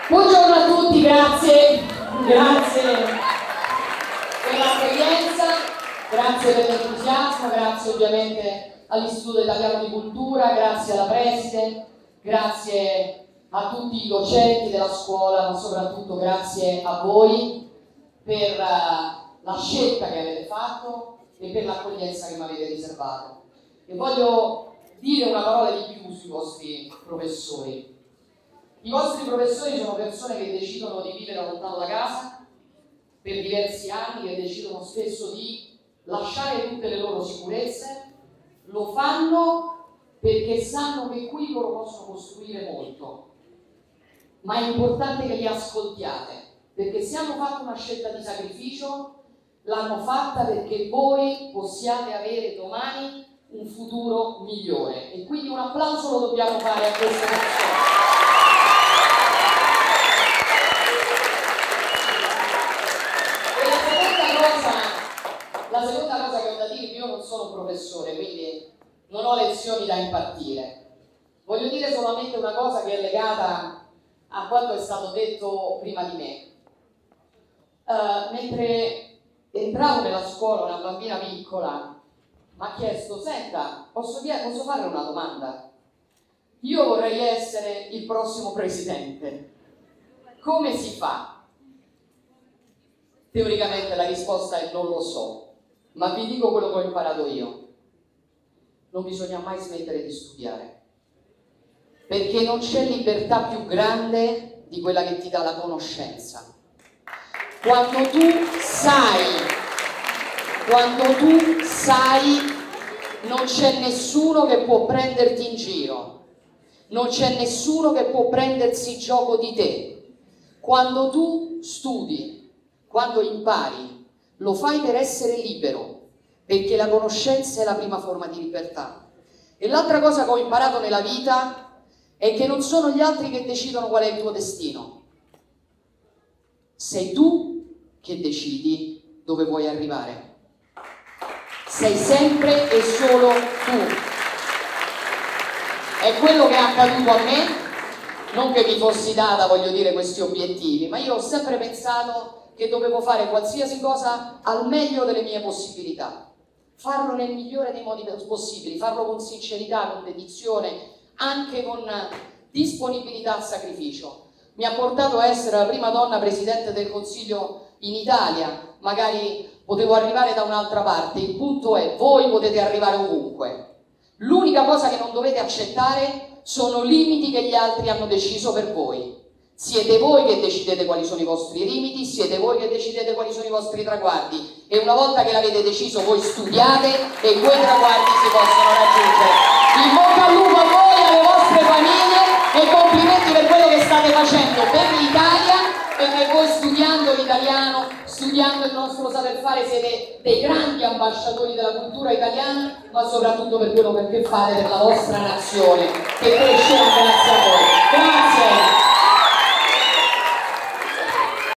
Buongiorno a tutti, grazie per l'accoglienza, grazie per l'entusiasmo, grazie ovviamente all'Istituto Italiano di Cultura, grazie alla preside, grazie a tutti i docenti della scuola, ma soprattutto grazie a voi per la scelta che avete fatto e per l'accoglienza che mi avete riservato. E voglio dire una parola di più sui vostri professori. I vostri professori sono persone che decidono di vivere lontano da casa per diversi anni, che decidono spesso di lasciare tutte le loro sicurezze, lo fanno perché sanno che qui loro possono costruire molto, ma è importante che li ascoltiate, perché se hanno fatto una scelta di sacrificio, l'hanno fatta perché voi possiate avere domani un futuro migliore, e quindi un applauso lo dobbiamo fare a queste persone. La seconda cosa che ho da dire, io non sono un professore, quindi non ho lezioni da impartire. Voglio dire solamente una cosa che è legata a quanto è stato detto prima di me. Mentre entravo nella scuola, una bambina piccola mi ha chiesto: senta, posso fare una domanda? Io vorrei essere il prossimo presidente. Come si fa? Teoricamente la risposta è non lo so. Ma vi dico quello che ho imparato io: non bisogna mai smettere di studiare, perché non c'è libertà più grande di quella che ti dà la conoscenza. Quando tu sai, non c'è nessuno che può prenderti in giro, non c'è nessuno che può prendersi gioco di te. Quando tu studi, quando impari, lo fai per essere libero, perché la conoscenza è la prima forma di libertà. E l'altra cosa che ho imparato nella vita è che non sono gli altri che decidono qual è il tuo destino. Sei tu che decidi dove vuoi arrivare. Sei sempre e solo tu. È quello che è accaduto a me, non che mi fossi data, voglio dire, questi obiettivi, ma io ho sempre pensato che dovevo fare qualsiasi cosa al meglio delle mie possibilità, farlo nel migliore dei modi possibili, farlo con sincerità, con dedizione, anche con disponibilità al sacrificio. Mi ha portato a essere la prima donna presidente del Consiglio in Italia, magari potevo arrivare da un'altra parte. Il punto è: voi potete arrivare ovunque. L'unica cosa che non dovete accettare sono limiti che gli altri hanno deciso per voi. Siete voi che decidete quali sono i vostri limiti, siete voi che decidete quali sono i vostri traguardi, e una volta che l'avete deciso voi studiate e quei traguardi si possono raggiungere. In bocca al lupo a voi, alle vostre famiglie, e complimenti per quello che state facendo per l'Italia, perché voi, studiando l'italiano, studiando il nostro saper fare, siete dei grandi ambasciatori della cultura italiana, ma soprattutto per quello che fate per la vostra nazione, che crescerà grazie a voi. Grazie!